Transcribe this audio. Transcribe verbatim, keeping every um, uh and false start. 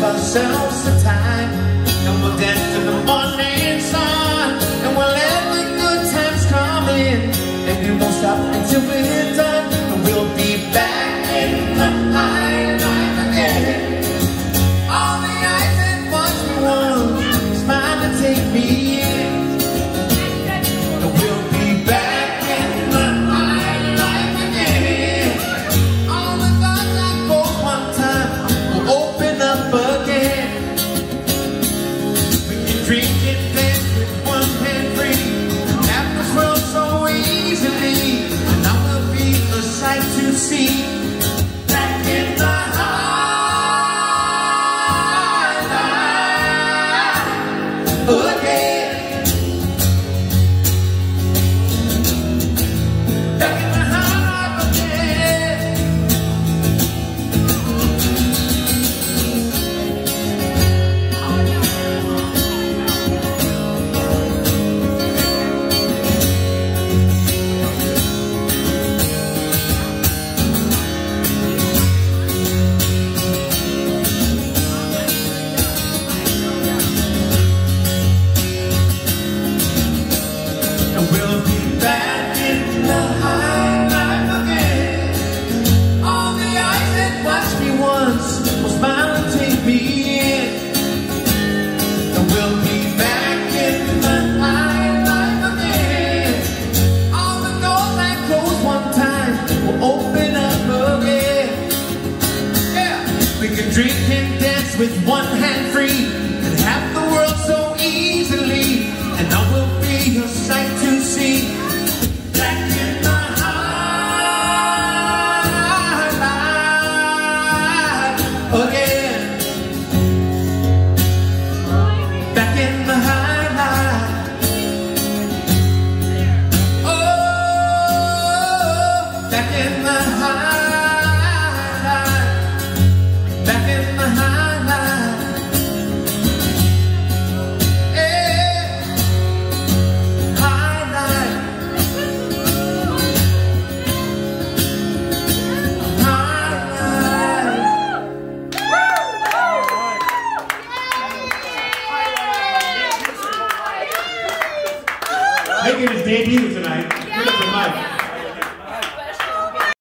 ourselves a time, and we'll dance in the morning sun, and we'll let the good times come in, and we won't stop until we're done, and we'll be back in the high life again. All the eyes that watch me once smile and take me in, and we'll be back in the high life again. All the doors I closed one time will open up again. We can drink and dance with one hand free, have this world so easily, and I will be a sight to see. Back in the high life again. Back in the high life again. And we'll be back in the high life again. All the eyes that watched me once will smile and take me in. And we'll be back in the high life again. All the doors that closed one time will open up again. Yeah, we can drink and dance with one hand free, and have the world so easily, and I will be a sight to see. Back in the high life again. Back in the high life. Oh, back in the high life. Back in the high life. Yeah. High life. High life. Making his debut tonight. Give it up for Mike.